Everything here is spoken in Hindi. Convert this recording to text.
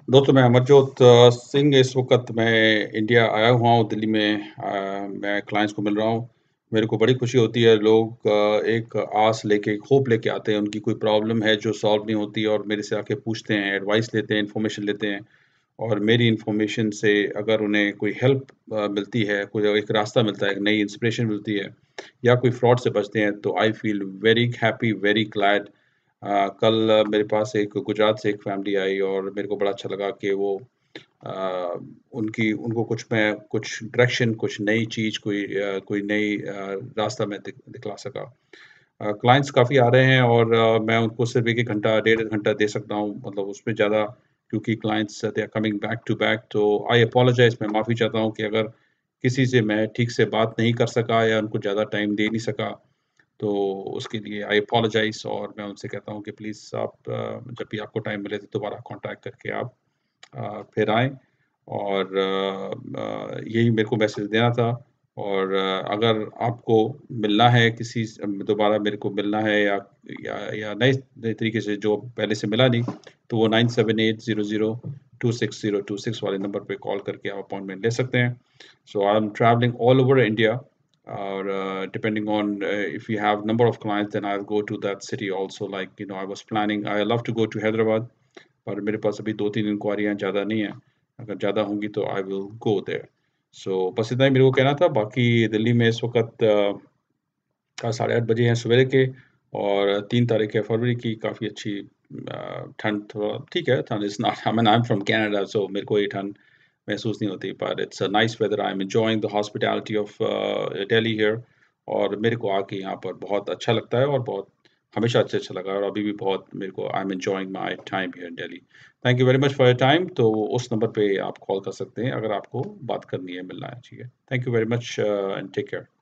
दोस्तों, मैं अमरजोत सिंह इस वक़्त मैं इंडिया आया हुआ हूँ, दिल्ली में मैं क्लाइंट्स को मिल रहा हूँ। मेरे को बड़ी खुशी होती है, लोग एक आस लेके, एक होप लेके आते हैं, उनकी कोई प्रॉब्लम है जो सॉल्व नहीं होती और मेरे से आके पूछते हैं, एडवाइस लेते हैं, इन्फॉर्मेशन लेते हैं और मेरी इन्फॉर्मेशन से अगर उन्हें कोई हेल्प मिलती है, कोई एक रास्ता मिलता है, एक नई इंस्पिरेशन मिलती है या कोई फ्रॉड से बचते हैं, तो I feel very happy, very glad. कल मेरे पास एक गुजरात से एक फैमिली आई और मेरे को बड़ा अच्छा लगा कि वो अ, उनकी उनको कुछ डायरेक्शन, कुछ नई चीज़, कोई नई रास्ता मैं दिखला सका। क्लाइंट्स काफ़ी आ रहे हैं और मैं उनको सिर्फ़ 1-1 घंटा, डेढ़ घंटा दे सकता हूँ, मतलब उसमें ज़्यादा, क्योंकि clients they are coming back to back. तो आई अपोलोजाइज़, मैं माफ़ी चाहता हूँ कि अगर किसी से मैं ठीक से बात नहीं कर सका या उनको ज़्यादा टाइम दे नहीं सका, तो उसके लिए आई अपोलोजाइज़ और मैं उनसे कहता हूँ कि प्लीज़ आप जब भी आपको टाइम मिले तो दोबारा कॉन्टैक्ट करके आप फिर आएँ और यही मेरे को मैसेज देना था। और अगर आपको मिलना है दोबारा मेरे को मिलना है या नए नए तरीके से जो पहले से मिला नहीं, तो वो 9780026026 वाले नंबर पे कॉल करके आप अपॉइंटमेंट ले सकते हैं। So I am travelling all over India or depending on if you have number of clients, then I'll go to that city also. Like, I was planning, I love to go to Hyderabad, पर मेरे पास अभी 2-3 इंक्वायरियाँ ज़्यादा नहीं हैं। अगर ज़्यादा होंगी तो आई विल गो देयर। सो बस इतना ही मेरे को कहना था। बाकी दिल्ली में इस वक़्त 8:30 बजे हैं सवेरे के और 3 तारीख है फरवरी की, काफ़ी अच्छी ठंड, थोड़ा ठीक है, ठंड is not, I mean I am from Canada, so मेरे को ये ठंड महसूस नहीं होती, but it's a nice weather. I am enjoying the hospitality of Delhi here और मेरे को आके यहाँ पर बहुत अच्छा लगता है और बहुत हमेशा अच्छा लगा और अभी भी बहुत मेरे को I am enjoying my time here in Delhi. Thank you very much for your time. तो उस नंबर पे आप कॉल कर सकते हैं अगर आपको बात करनी है, मिलना है, ठीक है? Thank you very much and take care.